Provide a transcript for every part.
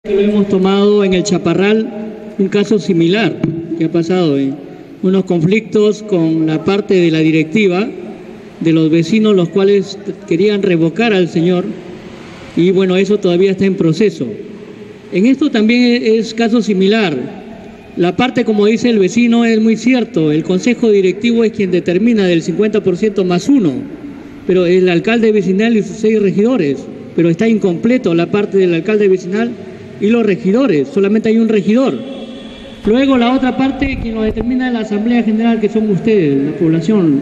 Lo hemos tomado en el Chaparral, un caso similar que ha pasado, unos conflictos con la parte de la directiva de los vecinos, los cuales querían revocar al señor, y bueno, eso todavía está en proceso. En esto también es caso similar. La parte, como dice el vecino, es muy cierto, el consejo directivo es quien determina del 50% más uno, pero el alcalde vecinal y sus 6 regidores, pero está incompleto la parte del alcalde vecinal y los regidores, solamente hay un regidor. Luego la otra parte, quien lo determina es la Asamblea General, que son ustedes, la población,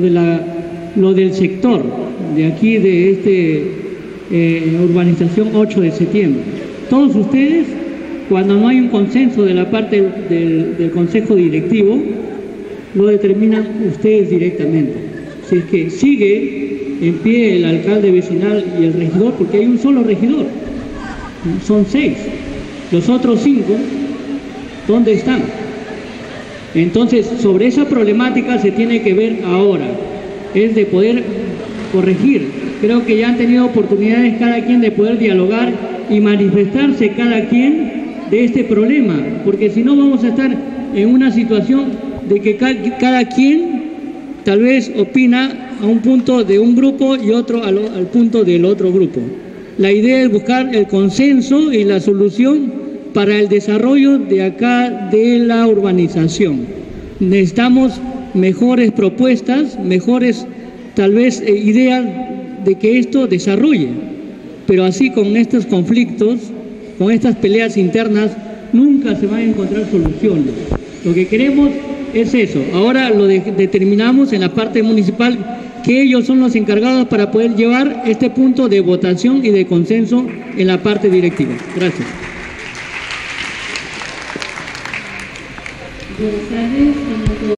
lo del sector, de aquí, de urbanización 8 de septiembre. Todos ustedes, cuando no hay un consenso de la parte del Consejo Directivo, lo determinan ustedes directamente. Si es que sigue en pie el alcalde vecinal y el regidor, porque hay un solo regidor, son 6, los otros 5, ¿dónde están? Entonces, sobre esa problemática se tiene que ver ahora, es de poder corregir. Creo que ya han tenido oportunidades cada quien de poder dialogar y manifestarse cada quien de este problema, porque si no vamos a estar en una situación de que cada quien tal vez opina a un punto de un grupo y otro al punto del otro grupo. La idea es buscar el consenso y la solución para el desarrollo de acá de la urbanización. Necesitamos mejores propuestas, mejores tal vez ideas de que esto desarrolle, pero así con estos conflictos, con estas peleas internas, nunca se van a encontrar soluciones. Lo que queremos es eso. Ahora lo determinamos en la parte municipal, que ellos son los encargados para poder llevar este punto de votación y de consenso en la parte directiva. Gracias. Buenas tardes.